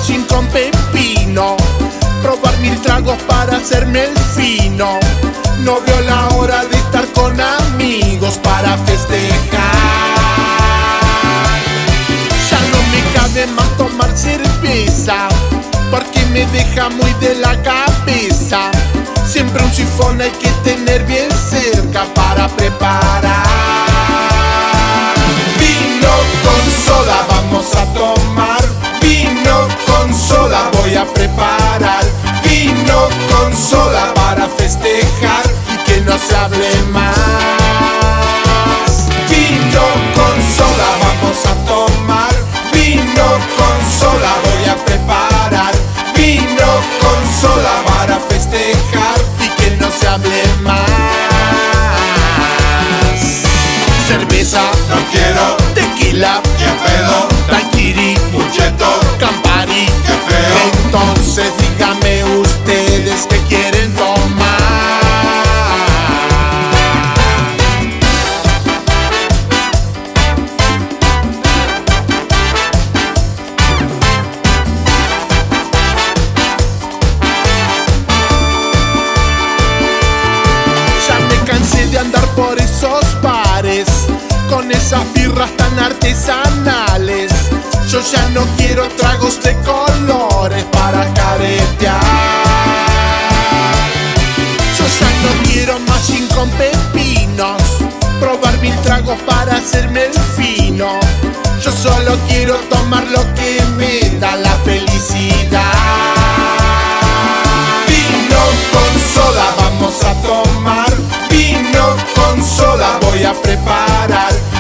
gin con pepino, probar 1000 tragos para hacerme el fino. No veo la hora de estar con amigos para festejar. Ya no me cabe más tomar cerveza, porque me deja muy de la cabeza. Siempre un sifón hay que tener bien cerca para preparar. Vino con soda vamos a tomar, vino con soda voy a preparar. Vino con soda para festejar y que no se hable más. Vino con soda vamos a tomar, vino con soda voy a preparar. Vino con soda para festejar y que no se hable más. Cerveza, no quiero, tequila, que pedo, daiquiri, mucheto, Campari, qué feo. Entonces díganme ustedes que quieren tomar. Ya me cansé de andar por esos bares con esas birras tan artesanales. Yo ya no quiero tragos de colores para caretear. Yo ya no quiero más gin con pepinos, probar 1000 tragos para hacerme el fino. Yo solo quiero tomar lo que me da la felicidad. Vino con soda vamos a tomar, vino con soda voy a preparar.